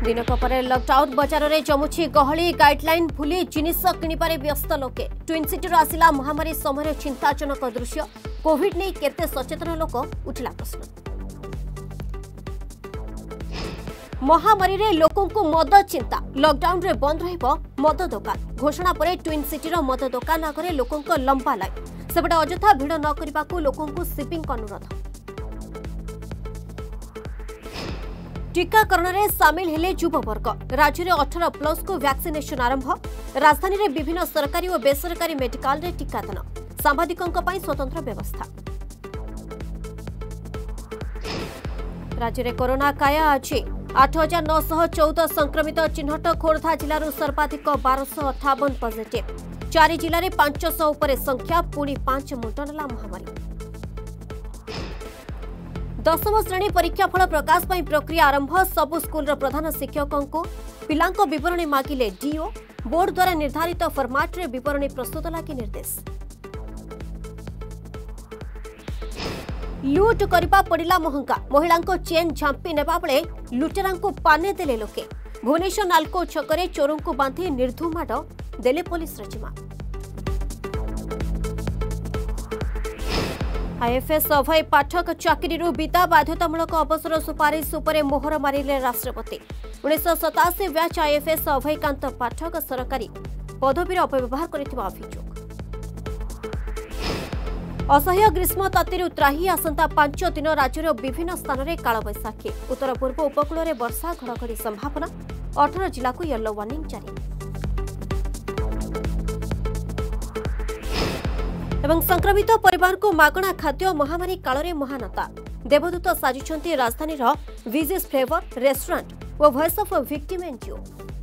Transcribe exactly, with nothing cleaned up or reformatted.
दिनक पर लॉकडाउन बजार में जमुची गहली गाइडलाइन भूली जिनिस किणिबारे व्यस्त लोके ट्विन सिटी आसिला महामारी समय चिंताजनक दृश्य कोविड नहीं केते सचेतन लोक उठिला प्रश्न महामारी रे लोकों को मद चिंता लॉकडाउन रे बंद रहिबो मद दुकान घोषणा पर ट्विन सिटी रो मद दुकान आगे लोकों को लंबा लाइन सेपटे अजथा भिड़ न करने को लोकों को सिपिंग अनुरोध टीकाकरण में सामिल हेले युववर्ग राज्य में अठारह प्लस को वैक्सीनेशन आरंभ राजधानी में विभिन्न सरकारी और बेसरकारी मेडिकल रे टीकादान सांबादिकों स्वतंत्र व्यवस्था राज्य में कोरोना काया आज आठ हजार नौश चौदह संक्रमित चिन्हट खोर्धा जिलूर सर्वाधिक बारश अठावन पॉजिटिव चारि जिले में पांचश उपर संख्या पुणी पांच मुंडनेला महामारी दशम श्रेणी परीक्षाफल प्रकाश पाई प्रक्रिया आरंभ सबु स्कूल प्रधान शिक्षकों को पिलांको विवरणी मागिले डीओ बोर्ड द्वारा निर्धारित फॉर्मेट रे विवरणी प्रस्तुत लागी निर्देश लूट करबा पड़िला महंगा महिला चेन झांपी नेबा बेले लुटेरा पाने देले लोके भुवनेश्वर नाल्को छकरे चोरों को बांधि निर्धू माड़ देले पुलिस जिम्मा आईएफएस अभय पाठक चाकरी विदा बाध्यतामूलक अवसर सुपारिश उपरे मोहर मारिले राष्ट्रपति उन्नीस सताशी ब्याच आईएफएस अभयकांत पाठक सरकारी पदवीर अपव्यवहार करथिबा अभियोग असह्य ग्रीष्म तातीरु त्राही आसंता पांच दिन राज्यर विभिन्न स्थान में कालबैशाखी उत्तर पूर्व उपकूल में वर्षा घड़घड़ी संभावना अठारह जिला को येलो वार्निंग जारी एवं संक्रमित परिवार को मागणा खाद्य महामारी काल में महानता देवदूत साजिଛନ୍ତି राजधानी विजिस फ्लेवर रेस्टोरेंट और वॉइस ऑफ विक्टिम एनजीओ।